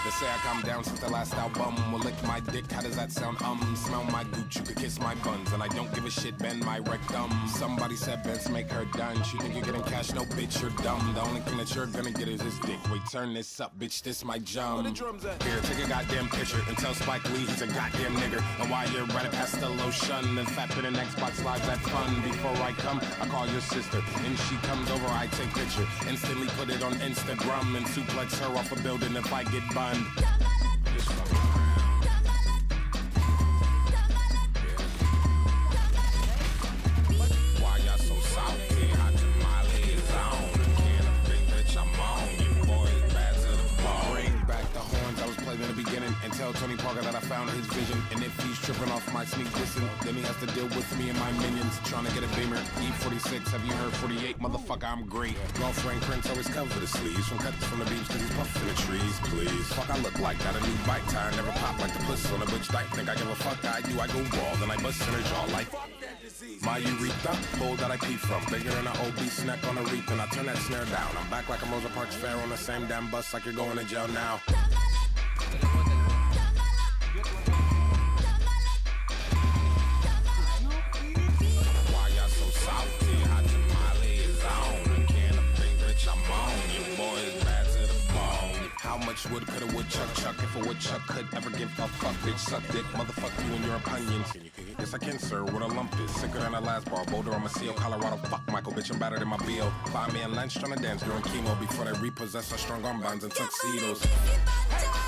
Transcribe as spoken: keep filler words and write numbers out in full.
They say I calm down since the last album. Will lick my dick, how does that sound? Um, smell my gooch, you could kiss my buns. And I don't give a shit, bend my rectum. Somebody said Benz make her done. She think you're getting cash, no bitch, you're dumb. The only thing that you're gonna get is this dick. Wait, turn this up, bitch, this my jump. Where the drums at? Here, take a goddamn picture and tell Spike Lee he's a goddamn nigger. And while you're running past the lotion and fapping in Xbox Live, that's fun. Before I come, I call your sister. And she comes over, I take picture. Instantly put it on Instagram and suplex her off a building if I get bunned. Why y'all so salty? Hot tamale is on. Can of big bitch, I'm on. You boys bad to the bone. Bring back the horns I was playing in the beginning and tell Tony Parker that I found his vision. And if he's tripping off my sneak dissing, then he has to deal with me and my minions. Trying to get a Beamer E forty-six, have you heard forty-eight? Motherfucker, I'm great. Girlfriend Prince always cover the sleeves from cuts from the beams cause he's puffing the trees, please. Fuck I look like, got a new bike tire, never pop like the puss on a bitch dyke. Think I give a fuck, I do, I go bald, then I bust in her jaw like my urethra, hole that I pee from, bigger than an obese neck on a reef, and I turn that snare down. I'm back like a Rosa Parks fair on the same damn bus like you're going to jail now. Why y'all so salty? Hot tamale is on. A can of big bitch, I'm on. You boys bad to the bone. How much wood could a woodchuck chuck if a woodchuck could ever give a fuck? Bitch, suck dick, motherfuck you and your opinions. Yes, I can, sir, what a lump is. Sicker than a last bar, Boulder, I'm a seal, Colorado. Fuck Michael, bitch, I'm better than my B O. Find me in lunch trying to dance during chemo before they repossess our strong arm bands and tuxedos.